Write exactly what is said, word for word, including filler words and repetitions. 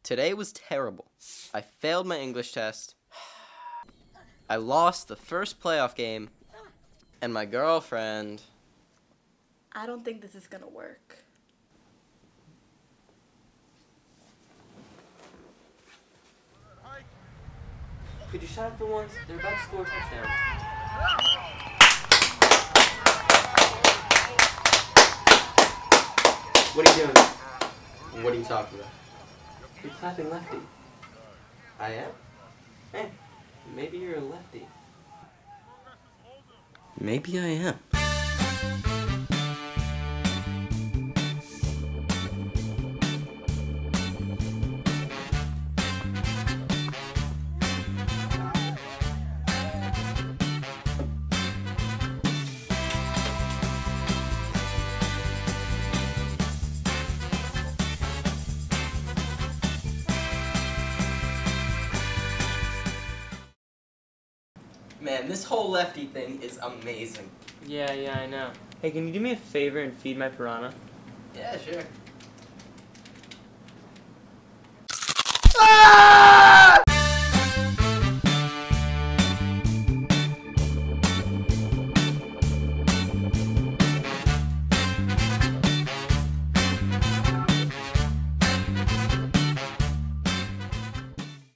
Today was terrible. I failed my English test. I lost the first playoff game. And my girlfriend... I don't think this is gonna work. Could you shut up for once? They're about to score a touchdown. What are you doing? What are you talking about? You're clapping Lefty. I am? Hey, maybe you're a lefty. Maybe I am. Man, this whole lefty thing is amazing. Yeah, yeah, I know. Hey, can you do me a favor and feed my piranha? Yeah, sure.